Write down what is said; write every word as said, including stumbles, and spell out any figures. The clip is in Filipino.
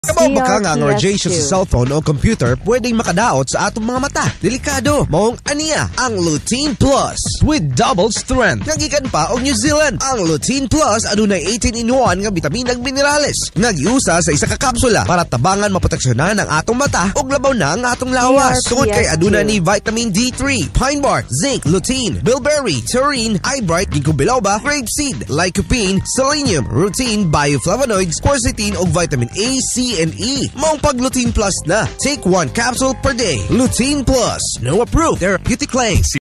Kabaw ba ka nga ang radiation sa cellphone o computer pwedeng makadaot sa atong mga mata? Delikado. Maong aniya ang Lutein Plus with double strength. Nagikan pa og New Zealand. Ang Lutein Plus adunay eighteen in one nga bitamin ug minerales. Nagiusa sa isa ka kapsula para tabangan maproteksyonan ang atong mata ug labaw na ang atong lawas. Tungod kay aduna ni vitamin D three, pine bark, zinc, lutein, bilberry, taurine, eyebright, ginkgo biloba, grapeseed, lycopene, selenium, rutin, bioflavonoids, quercetin ug vitamin A, C, and E. Maong pag Lutein Plus na. Take one capsule per day. Lutein Plus. No approved therapeutic claims.